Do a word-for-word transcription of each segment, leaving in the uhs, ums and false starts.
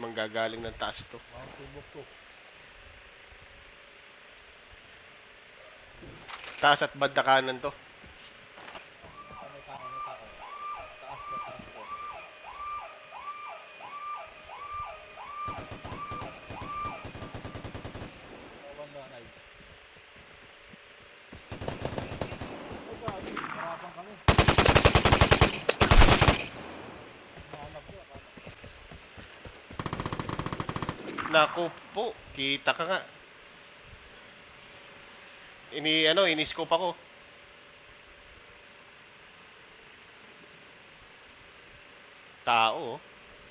manggagaling ng taas to. Wow, tubok to. Taas at banda kanan to. Ah, may tao, may tao. Taas ko, taas ko. Banda, nice. Ay, grabe. Harapan kami. Nahanap ko, akala. Naku po, kita ka nga. Ini ano, ini-scope ako. Tao. Oh.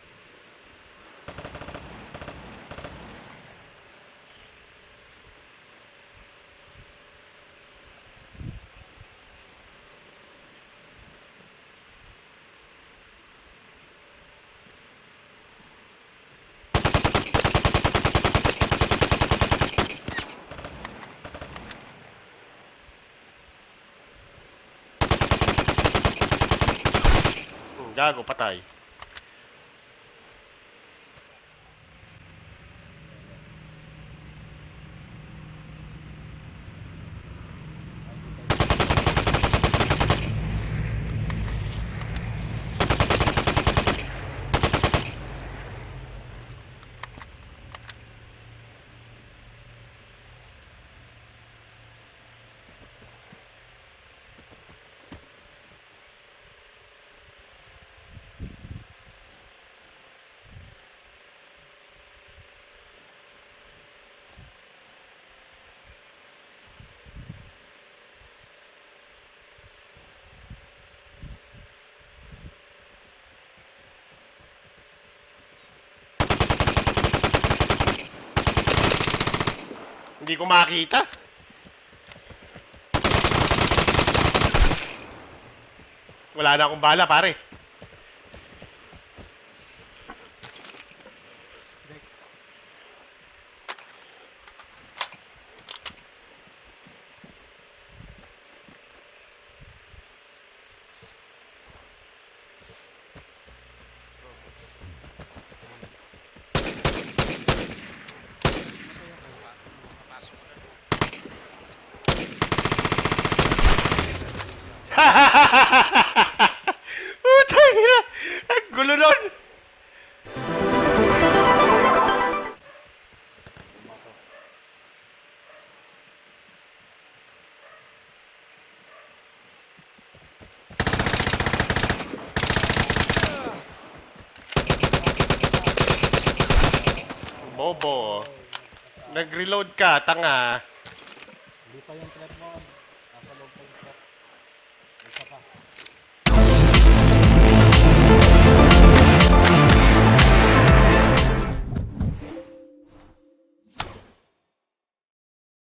Hmm, gago, patay. Hindi ko makita. Wala na akong bala, pare. Dex. Putang ina. Ang gulo nun. Bobo. Nag-reload ka, tanga. Hindi pa yung trap mo. Nasa loob pa yung